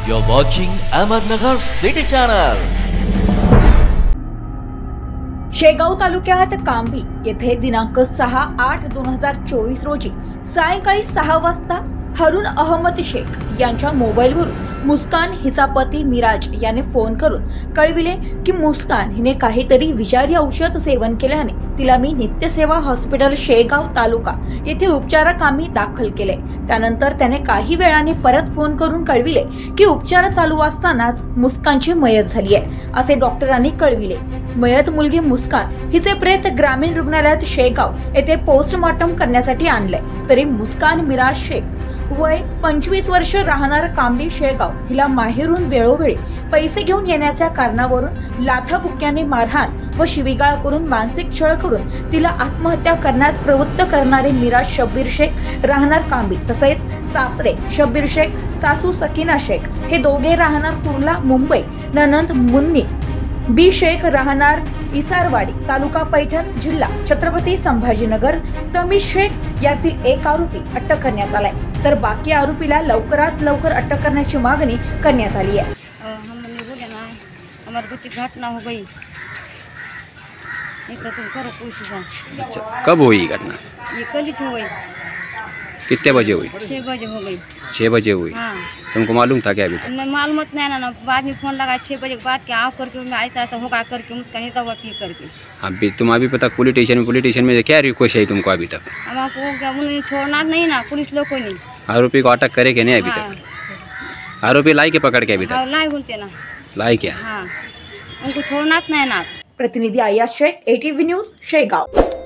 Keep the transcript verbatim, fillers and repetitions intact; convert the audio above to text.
You're watching Ahmednagar City Channel. Shegaon तालुक्यात कांबी येथे दिनांक सहा आठ दोन हजार चोवीस रोजी सायंकाळी सहा वाजता हरून अहमद शेख यांच्या मोबाईलवरून मुस्कान हिचा पती मिराज याने फोन करून कळविले की मुस्कान हिने काहीतरी विषारी औषध सेवन केल्याने तिला मी नित्यसेवा हॉस्पिटल शेगाव तालुका येथे उपचाराकामी दाखल केले। त्यानंतर त्याने काही वेळाने परत फोन करून कळविले की उपचार चालू असतानाच मुस्कानची मयत झाली आहे असे डॉक्टरांनी कळविले। मयत मुलगी मुस्कान हिचे प्रेत ग्रामीण रुग्णालयात शेगाव येथे पोस्टमॉर्टम करण्यासाठी आणले, तरी मुस्कान मिराज शेख वय पंचवीस वर्ष राहणार कांबी शेगाव हिला माहेरून वेळोवेळी पैसे घेऊन येण्याच्या कारणावरून लाथाबुक्क्याने मारहाण व शिवीगाळ करून मानसिक छळ करून तिला आत्महत्या करण्यास प्रवृत्त करणारे मिराज शब्बीर शेख राहणार कांबी तसेच सासरे शब्बीर शेख सासू सकीना शेख हे दोघे राहणार कुर्ला मुंबई ननंद मुन्नी बी शेख राहणार इसारवाडी तालुका पैठण जिल्हा छत्रपती संभाजीनगर तमीज शेख यातील एक आरोपी अटक करण्यात आलाय, तर बाकी आरोपीला लवकरात लवकर अटक करण्याची मागणी करण्यात आली है। हमने बोले ना हमारे बच्चे घटना हो गई, नहीं तो तुम करो कोशिश। अच्छा, कब हुई घटना? ये कल ही हो गई। कितने बजे हुई? छः बजे हो गई। छः बजे हुई? हाँ। तुमको मालूम था क्या अभी तक? नहीं मालूम नहीं ना, ना बाद में फोन लगा छः बजे के बाद के आओ करके मैं ऐसा ऐसा होगा करके मुझका नहीं दवा पी करके। अभी तुम अभी पता पुलिस स्टेशन में पुलिस स्टेशन में क्या रिक्वेस्ट है तुमको अभी तक? हम आपको क्या उन्हें छोड़ना नहीं ना, पुलिस लोग को नहीं। आरोपी को अटक करे क्या नहीं अभी हाँ। तक? आरोपी लाई के पकड़ के अभी हाँ, तक? लाई बोलते ना। लाई क्या? हाँ, उनको छोड़ना नहीं ना। प्रतिनिधि आयाज शेख, एटीवी न्यूज शेगाव।